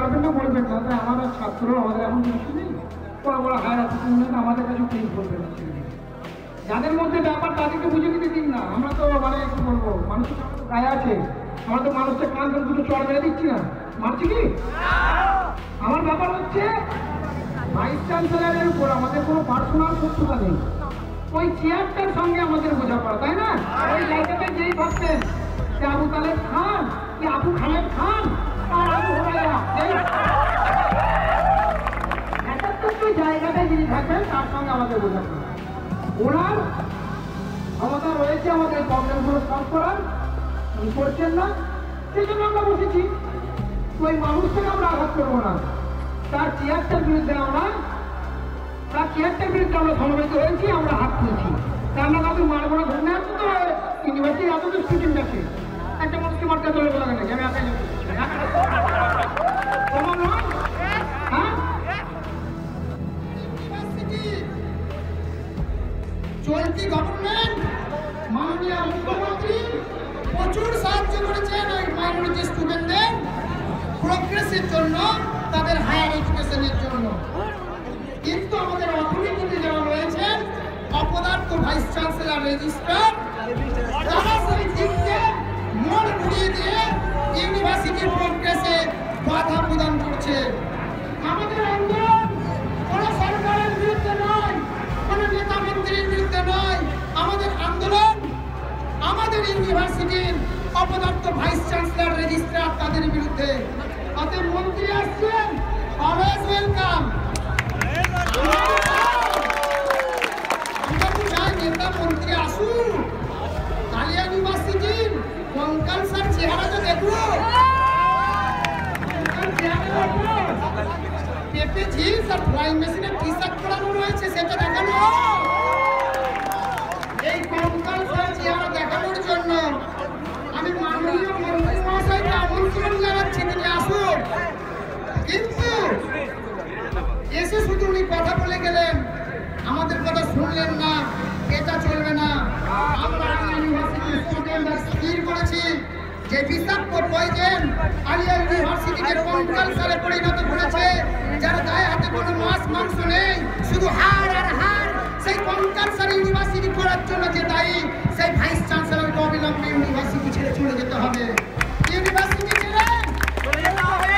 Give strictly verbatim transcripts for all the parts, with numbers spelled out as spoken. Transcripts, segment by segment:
পারবেন না বলবেন না, তাই আমাদের ছাত্র আমাদের এমন কিছু নেই, বড় বড় হায়ার অফিসার আমাদের কাছে প্রিন্ট করবে না। যাদের মধ্যে ব্যাপার তাদেরকে বুঝে দিতে দিন না। আমরা তো মানে কি বলবো, মানুষের গায়ে আছে, আমরা তো মানুষের কান ধরে দুটো চড় মেরে দিচ্ছি না, মারছি কি? আমার ব্যাপার হচ্ছে ভাইস চ্যান্সেলারের উপর আমাদের কোনো পার্সোনাল শত্রুতা নেই, ওই চেয়ারটার সঙ্গে আমাদের বোঝাপড়া, তাই না? ওই জায়গাতে যেই ভাবছেন যে আবু তালেব খান কি আবু খালেদ খান আর আবু হুরায়রা, একাত্তর জায়গাতে যিনি থাকবেন তার সঙ্গে আমাদের বোঝাপড়া। ওনার ক্ষমতা রয়েছে আমাদের প্রবলেমগুলো সলভ করার, উনি করছেন না, সেই জন্য আমরা বসেছি। ওই মানুষটাকে আমরা আঘাত করবো না, তার চেয়ারটার বিরুদ্ধে আমরা তার চেয়ারটার বিরুদ্ধে আমরা সমবেত হয়েছি, আমরা হাত তুলছি। তার না কাউকে মারবো না, ধরে আসতে তো ইউনিভার্সিটির এত তো স্টুডেন্ট আছে, একটা মানুষকে মারতে চলে বলা গেলে আমি একাই তোমার নয়। হ্যাঁ, চলতি গভর্নমেন্ট মাননীয় মুখ্যমন্ত্রী প্রচুর সাহায্য করেছেন ওই মাইনরিটি স্টুডেন্টদের প্রোগ্রেসের জন্য, তাদের হায়ার এডুকেশনের জন্য। কিন্তু আমাদের অথরিটিতে যারা রয়েছেন অপদার্থ ভাইস চ্যান্সেলর রেজিস্ট্রার, তারা সেই দিককে মন ঘুরিয়ে দিয়ে ইউনিভার্সিটির প্রোগ্রেসে বাধা প্রদান করছে। আমাদের আন্দোলন কোনো সরকারের বিরুদ্ধে নয়, কোনো নেতা মন্ত্রীর বিরুদ্ধে নয়, আমাদের আন্দোলন আমাদের ইউনিভার্সিটির অপদার্থ ভাইস চ্যান্সেলর রেজিস্ট্রার তাদের বিরুদ্ধে। অতএব মন্ত্রী আসছেন, অলওয়েজ ওয়েলকাম। আমরা তো চাই নেতা মন্ত্রী আসুন, আলিয়া ইউনিভার্সিটির কঙ্কাল স্যার চেহারা তো দেখবো, পেপে জিন্স আর ফ্লাইং মেশিনে টি শার্ট পরানো রয়েছে, সেটা দেখানো। এই কঙ্কাল স্যার চেহারা দেখানোর জন্য আমি মাননীয় মন্ত্রী মহাশয়কে আমন্ত্রণ জানাচ্ছি, তিনি আসুন। কিন্তু এসে শুধু উনি কথা বলে গেলেন, আমাদের কথা শুনলেন না, এটা চলবে না। আমরা ইউনিভার্সিটির স্টুডেন্টরা স্থির করেছি যে বিষাক্ত পয়জন আলিয়া ইউনিভার্সিটিকে কঙ্কাল সারে পরিণত করেছে, যার গায়ে হাতে কোনো মাছ মাংস নেই, শুধু হাড় আর হাড়, সেই কঙ্কাল সারে ইউনিভার্সিটি করার জন্য যে দায়ী, সেই ভাইস চ্যান্সেলরকে অবিলম্বে ইউনিভার্সিটি ছেড়ে চলে যেতে হবে। ইউনিভার্সিটি ছেড়ে চলে যেতে হবে।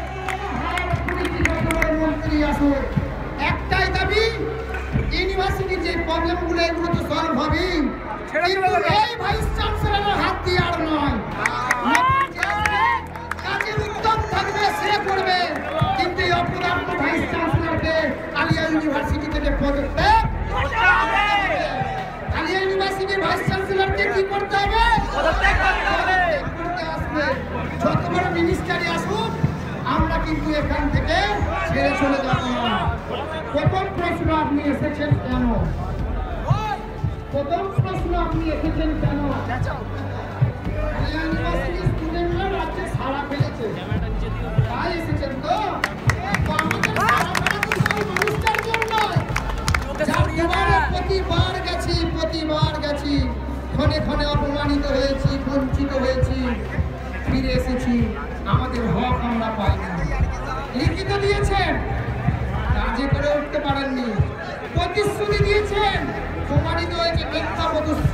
মন্ত্রী আসুন, একটাই দাবি, ইউনিভার্সিটির যে প্রবলেমগুলো এগুলো তো সলভ হবে, কিন্তু এই ভাইস চ্যান্সেলরের হাত দিয়ে আর নয়। কাজের উদ্যম থাকবে সে করবে, কিন্তু এই অপদার্থ ভাইস চ্যান্সেলরকে আলিয়া ইউনিভার্সিটি থেকে পদত্যাগ করতে হবে। আলিয়া ইউনিভার্সিটির ভাইস চ্যান্সেলরকে কি করতে হবে? পদত্যাগ করতে হবে। যত বড় মিনিস্টারই আসুক, আমরা কিন্তু এখান থেকে ছেড়ে চলে যাব না। প্রথম প্রশ্ন, আপনি এসেছেন কেন? প্রথম প্রশ্ন, আপনি এসেছেন কেন? ইউনিভার্সিটি স্টুডেন্টরা রাজ্যে সাড়া ফেলেছে, তাই এসেছেন তো? মানুষটার জন্য প্রতিবার গেছি প্রতিবার গেছি ক্ষণে ক্ষণে অপমানিত হয়েছি, বঞ্চিত হয়েছি, ফিরে এসেছি, আমাদের হক আমরা পাই না। লিখিত দিয়েছেন, কাজে করে উঠতে পারেননি, প্রতিশ্রুতি দিয়েছেন, প্রমাণিত হয়েছে মিথ্যা প্রতিশ্রুতি।